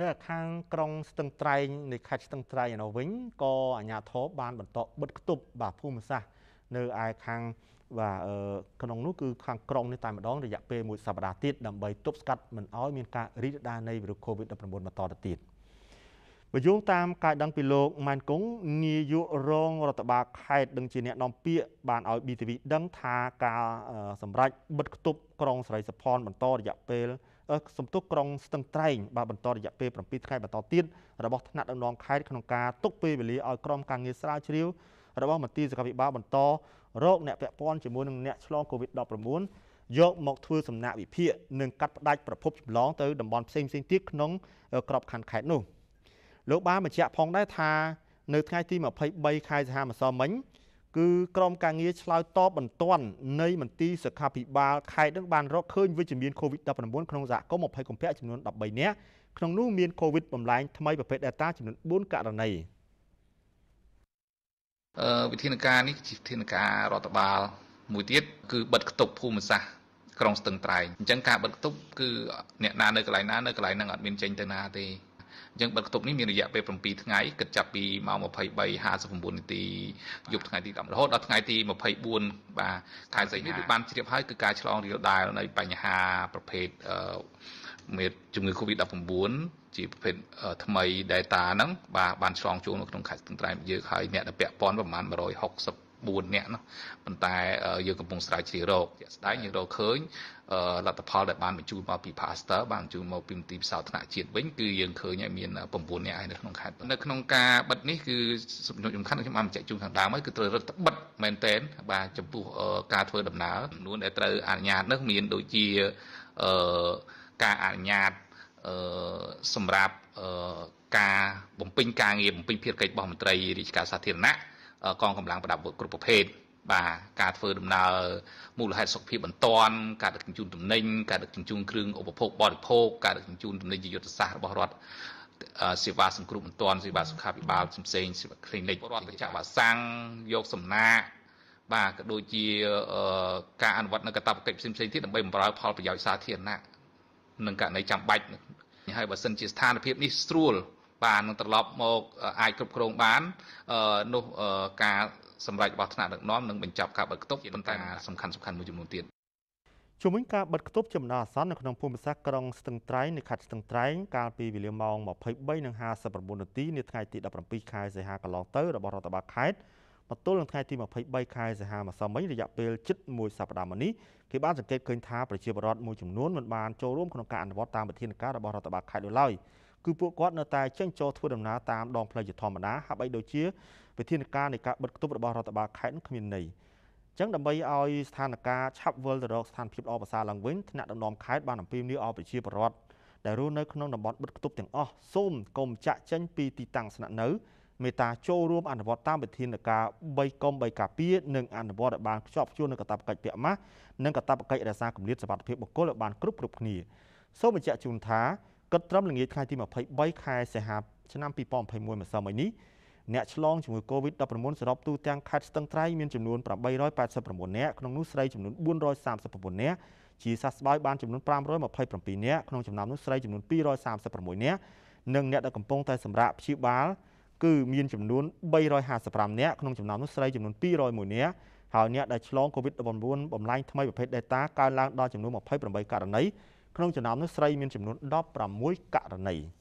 ខាងក្រុងស្ទឹងត្រែងនៃខេត្តស្ទឹងត្រែងនៅវិញក៏អាជ្ញាធរបានបន្តបិទគប់បាទភូមិសាស្ត្រនៅឯខាងបាទក្នុងនោះគឺខាងក្រុងនេះតែម្ដងរយៈពេលមួយសប្តាហ៍ទៀតដើម្បីទប់ស្កាត់មិនឲ្យមានការរីករាលដាលនៃវីរុស COVID-19 បន្តទៅទៀតបើយោងតាមការដឹងពីលោកម៉ែនគង់នាយករងរដ្ឋបាលខេត្តដឹងជាអ្នកនាំពាក្យបានឲ្យ BTV ដឹងថាការសម្រេចបិទគប់ក្រុងស្រីសុផនបន្តរយៈពេលសំទុះក្រុងស្ទឹងត្រែងបាទបន្តរយៈពេល7ថ្ងៃបន្តទៀតរបស់ថ្នាក់ដឹកនាំខេត្តក្នុងការទុកពេលវេលាឲ្យក្រុមការងារស្រាវជ្រាវរបស់មន្ទីរសុខាភិបាលបន្តរកអ្នកពាក់ព័ន្ធជាមួយនឹងអ្នកឆ្លង COVID-19 យកមកធ្វើសំណាក់វិភាគនិងកាត់ផ្តាច់ប្រភពចម្លងទៅតំបន់ផ្សេងៗទៀតក្នុងក្របខ័ណ្ឌខេត្តនោះលោកបានបញ្ជាក់ផងដែរថានៅថ្ងៃទី23ខែសីហាម្សិលមិញគឺក្រុមការងារឆ្លើយតបបន្ទាន់នៃមន្ទីរសុខាភិបាលខេត្តនឹងបានរកឃើញវិជ្ជមាន COVID-19 ក្នុងសហគមន៍20កុម្ភៈចំនួន13នាក់ក្នុងនោះមាន COVID បំលែងថ្មីប្រភេទ Delta ចំនួន4ករណីវិធានការនេះជាវិធានការរដ្ឋបាលមួយទៀតគឺបិទគប់ភូមិសាស្ត្រក្រុងស្ទឹងត្រែងអញ្ចឹងការបិទគប់គឺអ្នកណានៅកន្លែងណានៅកន្លែងហ្នឹងអត់មានចេញទៅណាទេអញ្ចឹងបិទគប់នេះមានរយៈពេល7ថ្ងៃគិតចាប់ពីម៉ោង 23:59 នាទីយប់ថ្ងៃទី10រហូតដល់ថ្ងៃទី24បាទខែសីហានេះបានជ្រាបហើយគឺការឆ្លងរាលដាលនៃបញ្ហាប្រភេទជំងឺ COVID-19 ជាប្រភេទថ្មី Delta ហ្នឹងបាទបានឆ្លងចូលនៅក្នុងខេត្តស្ទឹងត្រែងយើងហើយអ្នកដែលពាក់ព័ន្ធប្រមាណ164នាក់នោះប៉ុន្តែយើងកំពុងស្រាវជ្រាវរកជាក់ស្ដែងយើងរកឃើញលទ្ធផលដែលបានបញ្ជូនមកពី Pasteur បានបញ្ជូនមកពីមន្ទីរផ្សោតថ្នាក់ជាតិវិញគឺយើងឃើញហើយមាន9នាក់ហើយនៅក្នុងខេត្តនៅក្នុងការបិទនេះគឺសំខាន់ខ្ញុំបានបញ្ជាក់ជូនខាងដើមហើយគឺត្រូវរឹតបិទមែនទែនបាទចំពោះការធ្វើដំណើរចំនួនដែលត្រូវអនុញ្ញាតនោះមានដូចជាការអនុញ្ញាតសម្រាប់ការបំពេញការងារបំពេញភារកិច្ចរបស់មន្ត្រីរាជការសាធារណៈកងកម្លាំងប្រដាប់អាវុធគ្រប់ប្រភេទបាទការធ្វើដំណើរមូលហេតុសុខភាពបន្ទាន់ការដឹកជញ្ជូនទំនិញការដឹកជញ្ជូនគ្រឿងឧបភោគបរិភោគការដឹកជញ្ជូនទំនិញជាយុទ្ធសាស្ត្ររបស់រដ្ឋសេវាសង្គ្រោះបន្ទាន់សេវាសុខាភិបាលផ្សេងសេវា clinic រដ្ឋបច្ចៈវ៉ាសាំងយកសំណាក់បាទក៏ដូចជាការអនុវត្តនៅកាតព្វកិច្ចផ្សេងៗទៀតដើម្បីបម្រើផលប្រយោជន៍សាធារណៈនឹងករណីចាំបាច់ហើយបើសិនជាស្ថានភាពនេះស្រួលបាននឹងត្រឡប់មកអាចគ្រប់គ្រងបាននោះការសម្រេចរបស់ថ្នាក់ដឹកនាំនឹងបញ្ចប់ការបិទគប់ប៉ុន្តែសំខាន់មួយចំនួនទៀតជំវិញការបិទគប់ចំណាអាសន្ននៅក្នុងភូមិសាស្ត្រក្រុងស្ទឹងត្រែងនៃខេត្តស្ទឹងត្រែងកាលពីវេលាម៉ោង 23:59 នាទីនៅថ្ងៃទី17ខែសីហាកន្លងទៅរបស់រដ្ឋបាលខេត្តមកទល់នឹងថ្ងៃទី23ខែសីហាម្សិលមិញរយៈពេលជិត1សប្តាហ៍មកនេះគេបានសង្កេតឃើញថាប្រជាពលរដ្ឋមួយចំនួនមិនបានចូលរួមក្នុងការអនុវត្តតាមវិធានការរបស់រដ្ឋបាលខេត្តឡើយគឺពួកគាត់នៅតែចេញចូលធ្វើដំណើរតាមដងផ្លូវជាធម្មតាហាក់បីដូចជាវិធានការនៃការបិទគប់របស់រដ្ឋបាលខេត្តគ្មានន័យចឹងដើម្បីឲ្យស្ថានភាពឆាប់វិលទៅរកស្ថានភាពល្អប្រសើរឡើងវិញថ្នាក់ដឹកនាំខេត្តបានអំពាវនាវឲ្យប្រជាពលរដ្ឋដែលរស់នៅក្នុងតំបន់បិទគប់ទាំងអស់សូមកុំចាក់ចេញពីទីតាំងស្នាក់នៅមេត្តាចូលរួមអនុវត្តតាមវិធានការ3កុំ3ការពារនិងអនុវត្តឲ្យបានខ្ជាប់ខ្ជួននឹងកាតព្វកិច្ចពាក់ម៉ាស់និងកាតព្វកិច្ចរក្សាគម្លាតសុវត្ថិភាពបុគ្គលឲ្យបានគ្រប់គ្នាសូមបញ្ជាក់ជូនថាគិតត្រឹមល្ងាចថ្ងៃទី23ខែសីហាឆ្នាំ2021ម្សិលមិញនេះអ្នកឆ្លងជំងឺ COVID-19 សរុបទូទាំងខេត្តស្ទឹងត្រែងមានចំនួន889នាក់ក្នុងនោះស្រីចំនួន439នាក់ជាសះស្បើយបានចំនួន527នាក់ក្នុងចំណោមនោះស្រីចំនួន236នាក់និងអ្នកដែលកំពុងតែសម្រាកព្យាបាលគឺមានចំនួន355នាក់ក្នុងចំណោមនោះស្រីចំនួន201នាក់ហើយអ្នកដែលឆ្លង COVID-19 បំលែងថ្មីប្រភេទ Delta កើនឡើងដល់ចំនួន28ករណីក្នុងចំណោមនោះស្រីមានចំនួន16ករណី